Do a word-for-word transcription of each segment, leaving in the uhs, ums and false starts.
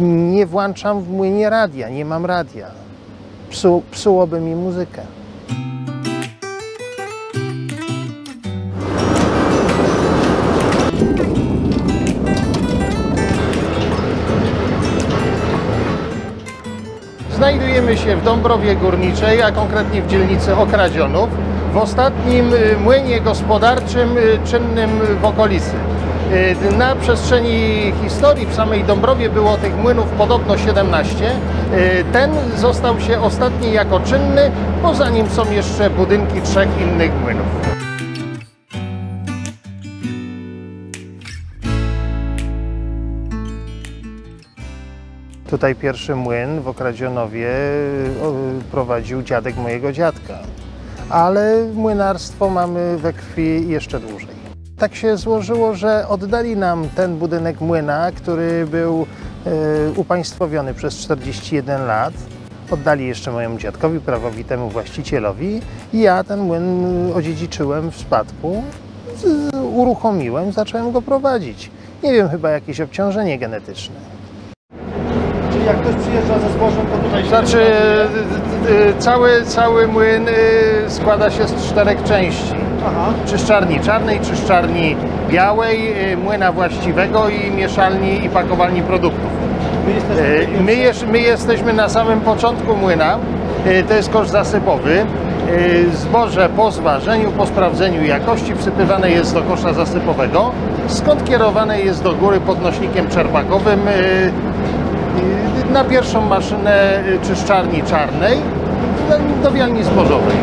Nie włączam w młynie radia, nie mam radia. Psu, psułoby mi muzykę. Znajdujemy się w Dąbrowie Górniczej, a konkretnie w dzielnicy Okradzionów, w ostatnim młynie gospodarczym czynnym w okolicy. Na przestrzeni historii w samej Dąbrowie było tych młynów podobno siedemnaście. Ten został się ostatni jako czynny, poza nim są jeszcze budynki trzech innych młynów. Tutaj pierwszy młyn w Okradzionowie prowadził dziadek mojego dziadka, ale młynarstwo mamy we krwi jeszcze dłużej. Tak się złożyło, że oddali nam ten budynek młyna, który był e, upaństwowiony przez czterdzieści jeden lat. Oddali jeszcze mojemu dziadkowi, prawowitemu właścicielowi, i ja ten młyn odziedziczyłem w spadku, z, uruchomiłem, zacząłem go prowadzić. Nie wiem, chyba jakieś obciążenie genetyczne. Czyli jak ktoś przyjeżdża ze zbożem, to tutaj... Znaczy, cały, cały młyn składa się z czterech części. Aha. Czyszczarni czarnej, czyszczarni białej, młyna właściwego i mieszalni i pakowalni produktów. My jesteśmy, my, jest, my jesteśmy na samym początku młyna. To jest kosz zasypowy. Zboże po zważeniu, po sprawdzeniu jakości wsypywane jest do kosza zasypowego, skąd kierowane jest do góry podnośnikiem czerpakowym na pierwszą maszynę czyszczarni czarnej do wialni zbożowej.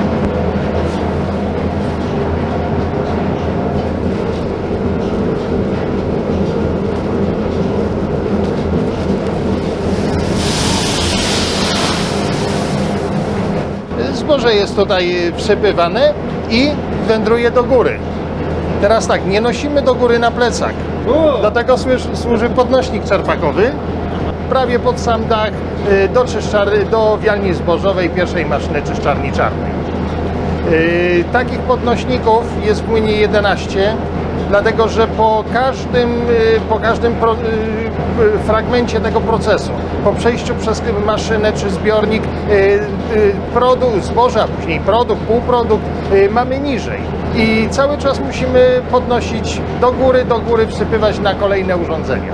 Zboże jest tutaj wsypywane i wędruje do góry. Teraz tak, nie nosimy do góry na plecach. Do tego służy, służy podnośnik czerpakowy. Prawie pod sam dach do, czyszczary, do wialni zbożowej pierwszej maszyny czyszczarni czarnej. Yy, takich podnośników jest w młynie jedenaście, dlatego że po każdym, yy, po każdym pro, yy, fragmencie tego procesu, po przejściu przez maszynę czy zbiornik, yy, yy, produkt zboża, później produkt, półprodukt yy, mamy niżej. I cały czas musimy podnosić do góry, do góry, wsypywać na kolejne urządzenia.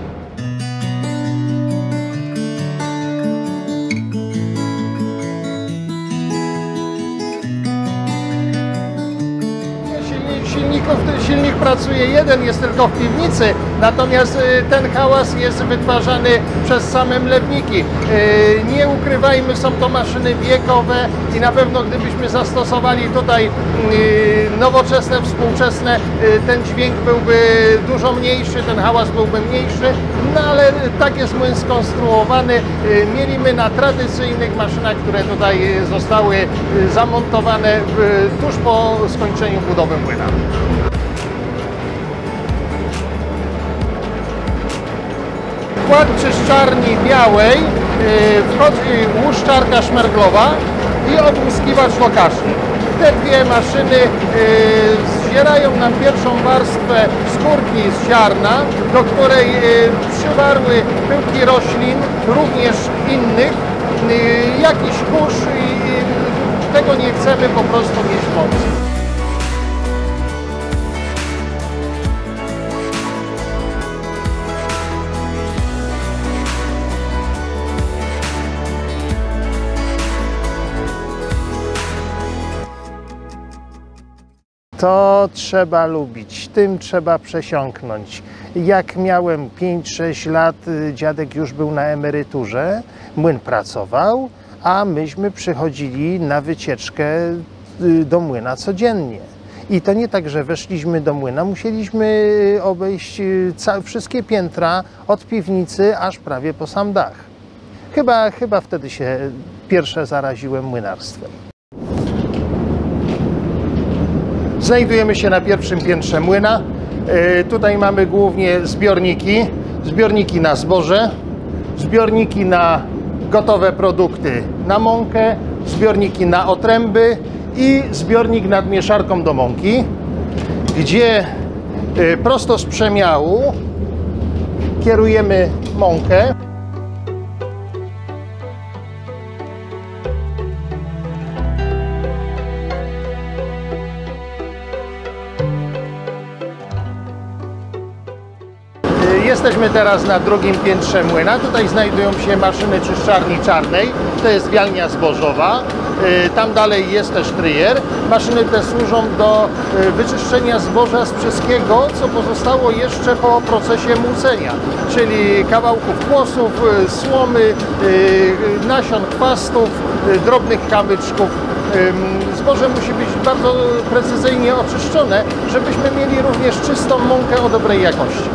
Silnik pracuje jeden, jest tylko w piwnicy, natomiast ten hałas jest wytwarzany przez same mlewniki. Nie ukrywajmy, są to maszyny wiekowe i na pewno gdybyśmy zastosowali tutaj nowoczesne, współczesne, ten dźwięk byłby dużo mniejszy, ten hałas byłby mniejszy, no ale tak jest młyn skonstruowany. Mieliśmy na tradycyjnych maszynach, które tutaj zostały zamontowane tuż po skończeniu budowy młyna. W skład czyszczarni białej wchodzi łuszczarka szmerglowa i obłuskiwacz lokaczny. Te dwie maszyny zdzierają nam pierwszą warstwę skórki z ziarna, do której przywarły pyłki roślin, również innych, jakiś kurz, i tego nie chcemy po prostu mieć w mocy. To trzeba lubić, tym trzeba przesiąknąć. Jak miałem pięć sześć lat, dziadek już był na emeryturze, młyn pracował, a myśmy przychodzili na wycieczkę do młyna codziennie. I to nie tak, że weszliśmy do młyna, musieliśmy obejść wszystkie piętra od piwnicy aż prawie po sam dach. Chyba, chyba wtedy się pierwsze zaraziłem młynarstwem. Znajdujemy się na pierwszym piętrze młyna. Tutaj mamy głównie zbiorniki, zbiorniki na zboże, zbiorniki na gotowe produkty, na mąkę, zbiorniki na otręby i zbiornik nad mieszarką do mąki, gdzie prosto z przemiału kierujemy mąkę. Jesteśmy teraz na drugim piętrze młyna. Tutaj znajdują się maszyny czyszczarni czarnej. To jest wialnia zbożowa. Tam dalej jest też tryjer. Maszyny te służą do wyczyszczenia zboża z wszystkiego, co pozostało jeszcze po procesie młócenia, czyli kawałków kłosów, słomy, nasion, chwastów, drobnych kamyczków. Zboże musi być bardzo precyzyjnie oczyszczone, żebyśmy mieli również czystą mąkę o dobrej jakości.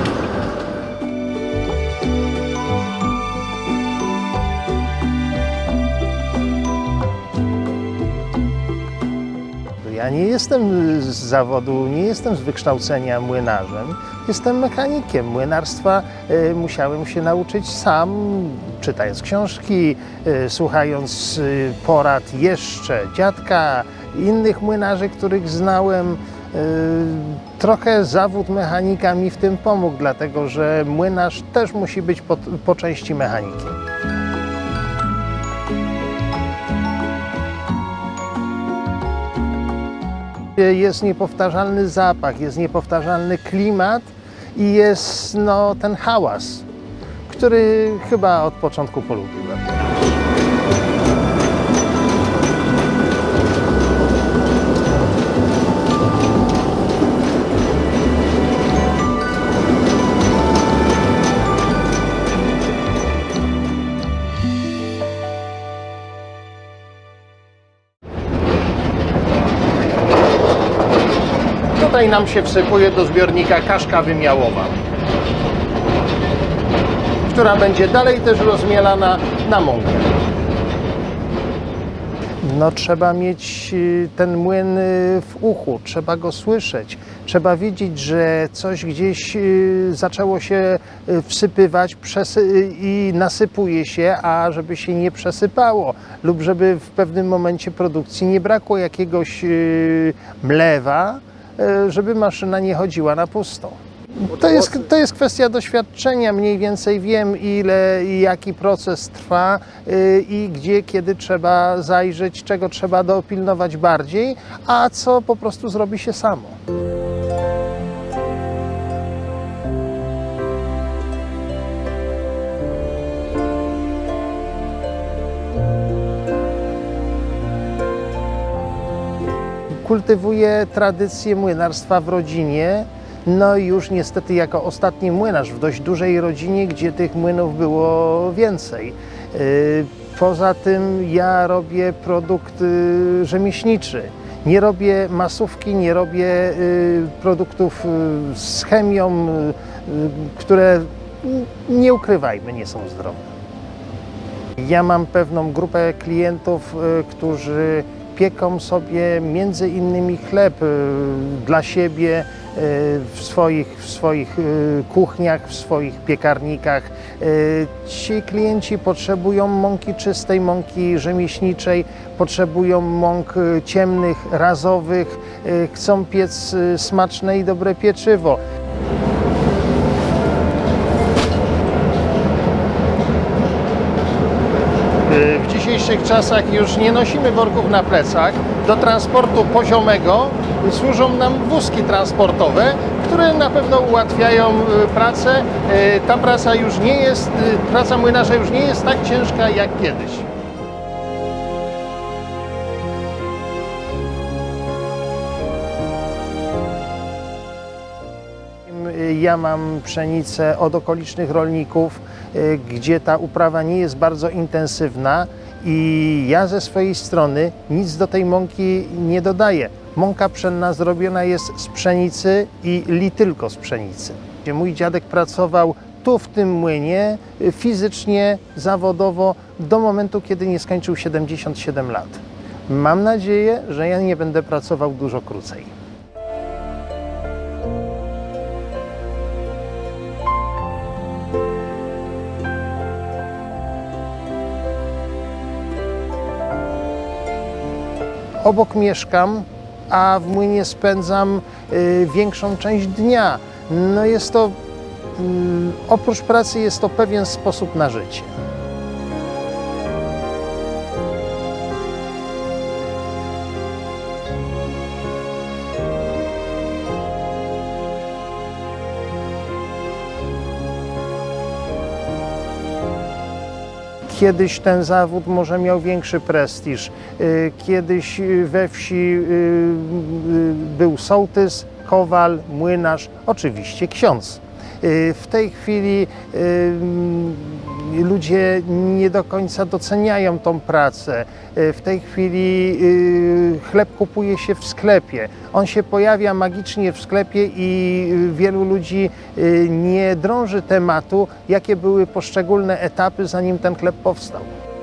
Ja nie jestem z zawodu, nie jestem z wykształcenia młynarzem, jestem mechanikiem. Młynarstwa y, musiałem się nauczyć sam, czytając książki, y, słuchając y, porad jeszcze dziadka, innych młynarzy, których znałem. Y, trochę zawód mechanika mi w tym pomógł, dlatego że młynarz też musi być po, po części mechanikiem. Jest niepowtarzalny zapach, jest niepowtarzalny klimat i jest no, ten hałas, który chyba od początku polubiłem. Tutaj nam się wsypuje do zbiornika kaszka wymiałowa, która będzie dalej też rozmielana na mąkę. No, trzeba mieć ten młyn w uchu, trzeba go słyszeć, trzeba wiedzieć, że coś gdzieś zaczęło się wsypywać i nasypuje się, a żeby się nie przesypało lub żeby w pewnym momencie produkcji nie brakło jakiegoś mlewa, żeby maszyna nie chodziła na pusto. To jest, to jest kwestia doświadczenia, mniej więcej wiem, ile i jaki proces trwa i gdzie, kiedy trzeba zajrzeć, czego trzeba dopilnować bardziej, a co po prostu zrobi się samo. Kultywuję tradycję młynarstwa w rodzinie, no i już niestety jako ostatni młynarz w dość dużej rodzinie, gdzie tych młynów było więcej. Poza tym ja robię produkt rzemieślniczy. Nie robię masówki, nie robię produktów z chemią, które, nie ukrywajmy, nie są zdrowe. Ja mam pewną grupę klientów, którzy pieką sobie między innymi chleb dla siebie w swoich, w swoich kuchniach, w swoich piekarnikach. Ci klienci potrzebują mąki czystej, mąki rzemieślniczej, potrzebują mąk ciemnych, razowych, chcą piec smaczne i dobre pieczywo. W dzisiejszych czasach już nie nosimy worków na plecach. Do transportu poziomego służą nam wózki transportowe, które na pewno ułatwiają pracę. Ta praca już nie jest, praca młynarza już nie jest tak ciężka jak kiedyś. Ja mam pszenicę od okolicznych rolników, gdzie ta uprawa nie jest bardzo intensywna i ja ze swojej strony nic do tej mąki nie dodaję. Mąka pszenna zrobiona jest z pszenicy i li tylko z pszenicy. Mój dziadek pracował tu w tym młynie fizycznie, zawodowo do momentu, kiedy nie skończył siedemdziesiąt siedem lat. Mam nadzieję, że ja nie będę pracował dużo krócej. Obok mieszkam, a w młynie spędzam y, większą część dnia. No jest to, y, oprócz pracy jest to pewien sposób na życie. Kiedyś ten zawód może miał większy prestiż. Kiedyś we wsi był sołtys, kowal, młynarz, oczywiście ksiądz. W tej chwili ludzie nie do końca doceniają tą pracę. W tej chwili chleb kupuje się w sklepie. On się pojawia magicznie w sklepie i wielu ludzi nie drąży tematu, jakie były poszczególne etapy, zanim ten chleb powstał.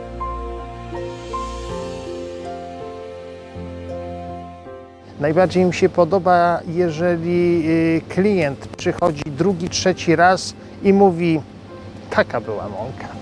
Najbardziej mi się podoba, jeżeli klient przychodzi drugi, trzeci raz i mówi: taka była mąka.